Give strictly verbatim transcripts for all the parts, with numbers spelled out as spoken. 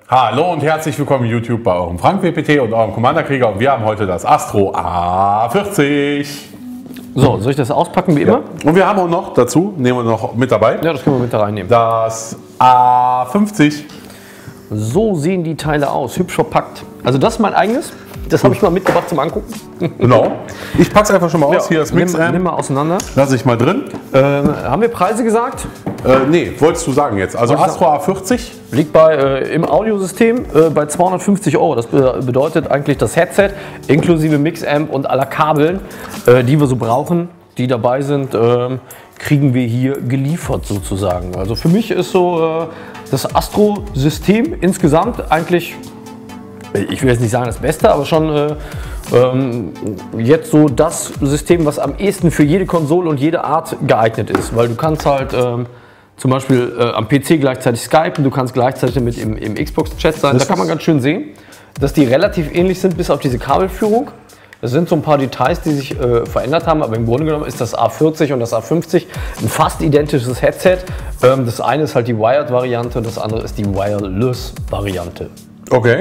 Hallo und herzlich willkommen YouTube bei eurem Frank W P T und eurem Commander-Krieger. Und wir haben heute das Astro A vierzig. So, soll ich das auspacken wie immer? Ja. Und wir haben auch noch dazu, nehmen wir noch mit dabei, Ja, das können wir mit da reinnehmen. das A fünfzig. So sehen die Teile aus, hübsch verpackt. Also das ist mein eigenes, das habe ich mal mitgebracht zum Angucken. Genau. Ich pack's einfach schon mal aus. Hier ist nimm, Mix-Amp. nimm mal auseinander. Lass ich mal drin. Ähm, haben wir Preise gesagt? Äh, nee, wolltest du sagen jetzt. Also Astro A vierzig. Liegt bei, äh, im Audiosystem äh, bei zweihundertfünfzig Euro. Das be bedeutet eigentlich das Headset inklusive Mix-Amp und aller Kabeln, äh, die wir so brauchen, die dabei sind, äh, kriegen wir hier geliefert sozusagen. Also für mich ist so äh, das Astro-System insgesamt eigentlich, ich will jetzt nicht sagen das Beste, aber schon äh, ähm, jetzt so das System, was am ehesten für jede Konsole und jede Art geeignet ist. Weil du kannst halt ähm, zum Beispiel äh, am P C gleichzeitig skypen, du kannst gleichzeitig mit im, im Xbox-Chat sein. Da kann man ganz schön sehen, dass die relativ ähnlich sind, bis auf diese Kabelführung. Das sind so ein paar Details, die sich äh, verändert haben, aber im Grunde genommen ist das A vierzig und das A fünfzig ein fast identisches Headset. Ähm, das eine ist halt die Wired-Variante, das andere ist die Wireless-Variante. Okay.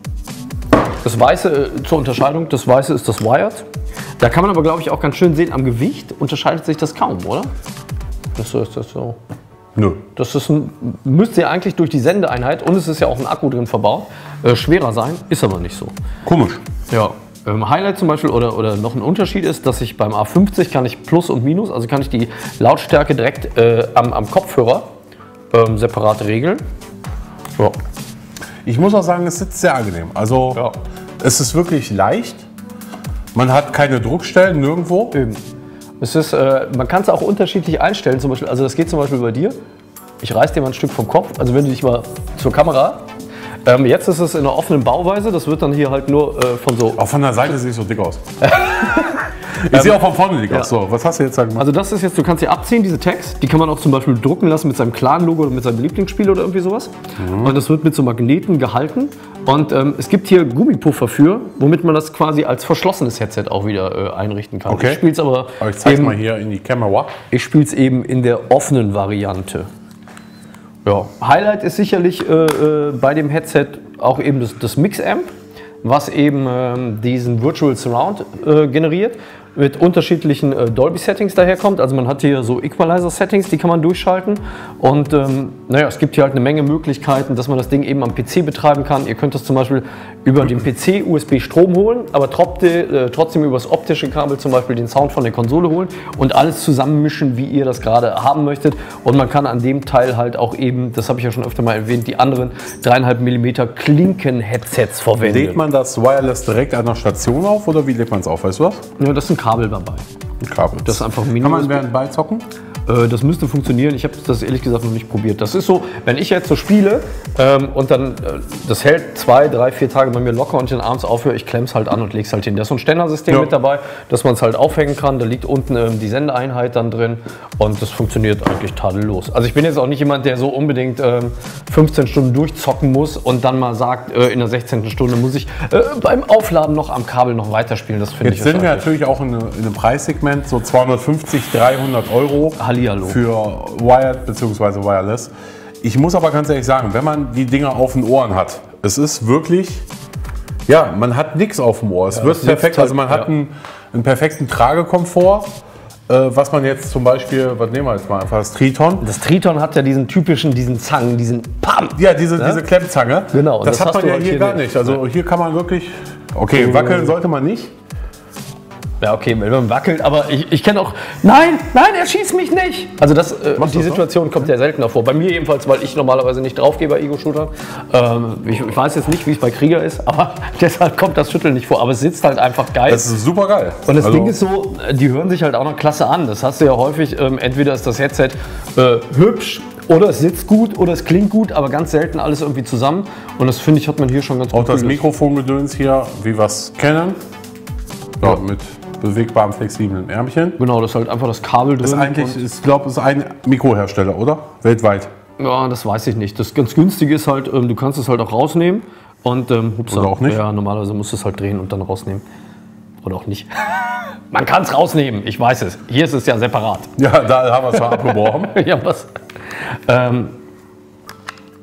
Das Weiße, äh, zur Unterscheidung, das Weiße ist das Wired. Da kann man aber, glaube ich, auch ganz schön sehen, am Gewicht unterscheidet sich das kaum, oder? Das ist das so. Nö. Das ist ein, müsste ja eigentlich durch die Sendeeinheit, und es ist ja auch ein Akku drin verbaut, äh, schwerer sein, ist aber nicht so. Komisch. Ja. Ähm, Highlight zum Beispiel oder, oder noch ein Unterschied ist, dass ich beim A fünfzig kann ich Plus und Minus, also kann ich die Lautstärke direkt äh, am, am Kopfhörer ähm, separat regeln. Ja. Ich muss auch sagen, es sitzt sehr angenehm. Also Ja. es ist wirklich leicht. Man hat keine Druckstellen nirgendwo. Eben. Es ist, äh, man kann es auch unterschiedlich einstellen. Zum Beispiel, also das geht zum Beispiel bei dir. Ich reiß dir mal ein Stück vom Kopf. Also wenn du dich mal zur Kamera. Ähm, jetzt ist es in einer offenen Bauweise. Das wird dann hier halt nur äh, von so. Auch von der Seite sehe ich so dick aus. Ich sehe auch von vorne dick ja. aus. So, was hast du jetzt gesagt? Also das ist jetzt, du kannst sie abziehen, diese Tags. Die kann man auch zum Beispiel drucken lassen mit seinem Clan-Logo oder mit seinem Lieblingsspiel oder irgendwie sowas. Mhm. Und das wird mit so Magneten gehalten. Und ähm, es gibt hier Gummipuffer für, womit man das quasi als verschlossenes Headset auch wieder äh, einrichten kann. Okay. Ich spiele es aber, aber ich zeig's eben, mal hier in die Kamera. ich spiele es eben in der offenen Variante. Ja. Highlight ist sicherlich äh, äh, bei dem Headset auch eben das, das Mix-Amp, was eben ähm, diesen Virtual Surround äh, generiert, mit unterschiedlichen äh, Dolby-Settings daherkommt. Also man hat hier so Equalizer-Settings, die kann man durchschalten. Und ähm, naja, es gibt hier halt eine Menge Möglichkeiten, dass man das Ding eben am P C betreiben kann. Ihr könnt das zum Beispiel über den P C U S B-Strom holen, aber äh, trotzdem über das optische Kabel zum Beispiel den Sound von der Konsole holen und alles zusammenmischen, wie ihr das gerade haben möchtet. Und man kann an dem Teil halt auch eben, das habe ich ja schon öfter mal erwähnt, die anderen dreieinhalb Millimeter Klinken-Headsets verwenden. Lädt man das Wireless direkt an der Station auf oder wie lädt man es auf? Weißt du was? Ja, das ist ein Kabel dabei. Ein Kabel. Das ist einfach ein Kann man Mini-U S B. während beizocken? Äh, Das müsste funktionieren. Ich habe das ehrlich gesagt noch nicht probiert. Das ist so, wenn ich jetzt so spiele ähm, und dann, äh, das hält zwei, drei, vier Tage bei mir locker und ich dann abends aufhöre, ich klemme es halt an und lege es halt hin. Da ist so ein Ständersystem Ja. mit dabei, dass man es halt aufhängen kann. Da liegt unten ähm, die Sendeeinheit dann drin und das funktioniert eigentlich tadellos. Also ich bin jetzt auch nicht jemand, der so unbedingt ähm, fünfzehn Stunden durchzocken muss und dann mal sagt, äh, in der sechzehnten Stunde muss ich äh, beim Aufladen noch am Kabel noch weiterspielen. Das finde ich Jetzt sind wir eigentlich- natürlich auch in, in einem Preissegment, so zweihundertfünfzig, dreihundert Euro Hallihallo. für Wired bzw. Wireless. Ich muss aber ganz ehrlich sagen, wenn man die Dinger auf den Ohren hat, es ist wirklich, ja, man hat nichts auf dem Ohr. Es Ja, wird das perfekt, sitzt also man halt, hat ja. einen, einen perfekten Tragekomfort, äh, was man jetzt zum Beispiel, was nehmen wir jetzt mal einfach, das Triton. Das Triton hat ja diesen typischen, diesen Zangen, diesen Pam. Ja, diese, Ja? diese Klemmzange. Genau, Das, das hat hast man du ja halt hier hier gar nicht. nicht. Also hier kann man wirklich, okay, wackeln sollte man nicht. Ja, okay, wenn man wackelt, aber ich, ich kenne auch. Nein, nein, er schießt mich nicht! Also, das, äh, Machst die du das Situation kommt ja seltener vor. Bei mir jedenfalls, weil ich normalerweise nicht draufgehe bei Ego-Shooter. Ähm, ich, ich weiß jetzt nicht, wie es bei Krieger ist, aber deshalb kommt das Schütteln nicht vor. Aber es sitzt halt einfach geil. Das ist super geil. Und das Also, Ding ist so, die hören sich halt auch noch klasse an. Das hast du ja häufig, ähm, entweder ist das Headset äh, hübsch oder es sitzt gut oder es klingt gut, aber ganz selten alles irgendwie zusammen. Und das finde ich, hat man hier schon ganz auch gut das gelöst. Mikrofongedöns hier, wie wir es kennen. Ja, mit bewegbarem, flexiblen Ärmchen. Genau, das ist halt einfach das Kabel drin. Das ist eigentlich, und- ich glaube, ist ein Mikrohersteller, oder? Weltweit. Ja, das weiß ich nicht. Das ganz günstige ist halt, ähm, du kannst es halt auch rausnehmen und ähm, hups, Oder auch nicht? Ja, normalerweise musst du es halt drehen und dann rausnehmen. Oder auch nicht. Man kann es rausnehmen, ich weiß es. Hier ist es ja separat. Ja, da haben wir es mal abgebrochen. Ja, was? Ähm,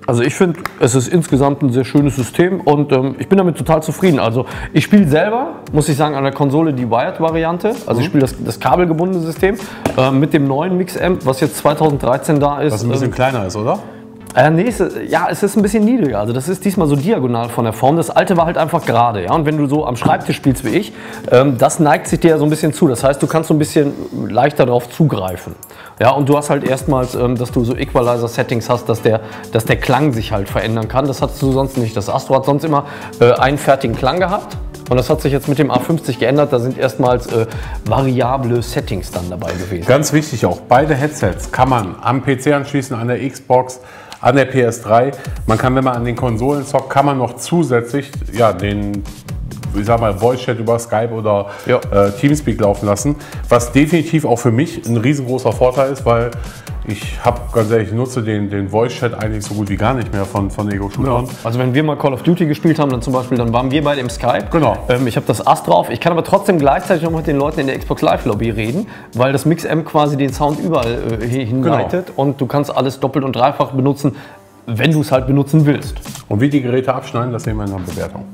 Also ich finde, es ist insgesamt ein sehr schönes System und ähm, ich bin damit total zufrieden. Also ich spiele selber, muss ich sagen, an der Konsole die Wired-Variante. Also mhm. ich spiele das, das kabelgebundene System äh, mit dem neuen Mix-Amp, was jetzt zweitausenddreizehn da ist. Was ein bisschen ähm, kleiner ist, oder? Äh, nee, es, ja, es ist ein bisschen niedriger. Also das ist diesmal so diagonal von der Form. Das alte war halt einfach gerade. Ja? Und wenn du so am Schreibtisch spielst wie ich, ähm, das neigt sich dir ja so ein bisschen zu. Das heißt, du kannst so ein bisschen leichter darauf zugreifen. Ja, und du hast halt erstmals, ähm, dass du so Equalizer-Settings hast, dass der, dass der Klang sich halt verändern kann. Das hattest du sonst nicht. Das Astro hat sonst immer äh, einen fertigen Klang gehabt. Und das hat sich jetzt mit dem A fünfzig geändert. Da sind erstmals äh, variable Settings dann dabei gewesen. Ganz wichtig auch, beide Headsets kann man am P C anschließen, an der Xbox, an der P S drei. Man kann, wenn man an den Konsolen zockt, kann man noch zusätzlich ja, den, ich sag mal, Voice-Chat über Skype oder ja. äh, Teamspeak laufen lassen. Was definitiv auch für mich ein riesengroßer Vorteil ist, weil ich habe ganz ehrlich, nutze den, den Voice-Chat eigentlich so gut wie gar nicht mehr von, von Ego-Shootern. Ja. Also wenn wir mal Call of Duty gespielt haben, dann zum Beispiel, dann waren wir beide im Skype. Genau. Ähm, ich habe das Ast drauf. Ich kann aber trotzdem gleichzeitig noch mit den Leuten in der Xbox Live Lobby reden, weil das Mix-Amp quasi den Sound überall äh, hinleitet. Genau. Und du kannst alles doppelt und dreifach benutzen, wenn du es halt benutzen willst. Und wie die Geräte abschneiden, das sehen wir in der Bewertung.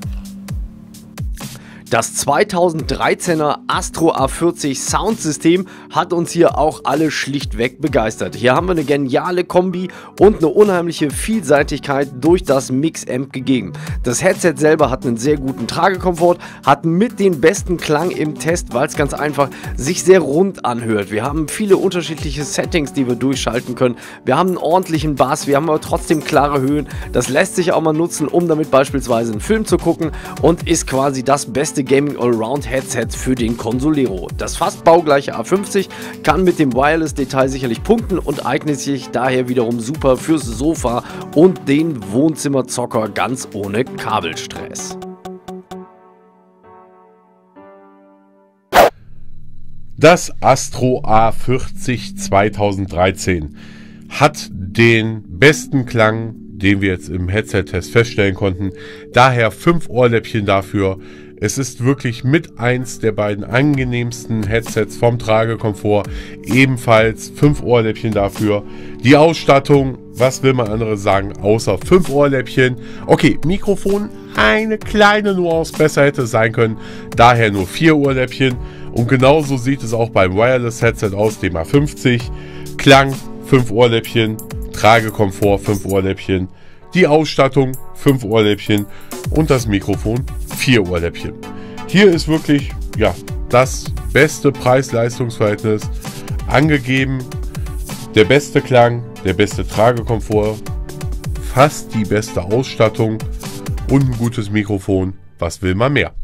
Das zweitausenddreizehner Astro A vierzig Soundsystem hat uns hier auch alle schlichtweg begeistert. Hier haben wir eine geniale Kombi und eine unheimliche Vielseitigkeit durch das Mix-Amp gegeben. Das Headset selber hat einen sehr guten Tragekomfort, hat mit den besten Klang im Test, weil es ganz einfach sich sehr rund anhört. Wir haben viele unterschiedliche Settings, die wir durchschalten können. Wir haben einen ordentlichen Bass, wir haben aber trotzdem klare Höhen. Das lässt sich auch mal nutzen, um damit beispielsweise einen Film zu gucken und ist quasi das beste Gaming Allround Headset für den Consolero. Das fast baugleiche A fünfzig kann mit dem Wireless-Detail sicherlich punkten und eignet sich daher wiederum super fürs Sofa und den Wohnzimmerzocker ganz ohne Kabelstress. Das Astro A vierzig zweitausenddreizehn hat den besten Klang, den wir jetzt im Headset-Test feststellen konnten. Daher fünf Ohrläppchen dafür. Es ist wirklich mit eins der beiden angenehmsten Headsets vom Tragekomfort. Ebenfalls fünf Ohrläppchen dafür. Die Ausstattung, was will man anderes sagen, außer fünf Ohrläppchen. Okay, Mikrofon, eine kleine Nuance besser hätte sein können. Daher nur vier Ohrläppchen. Und genauso sieht es auch beim Wireless-Headset aus, dem A fünfzig. Klang, fünf Ohrläppchen. Tragekomfort, fünf Ohrläppchen. Die Ausstattung, fünf Ohrläppchen. Und das Mikrofon, vier Ohrläppchen. Hier ist wirklich ja, das beste Preis-Leistungs-Verhältnis angegeben. Der beste Klang, der beste Tragekomfort, fast die beste Ausstattung und ein gutes Mikrofon. Was will man mehr?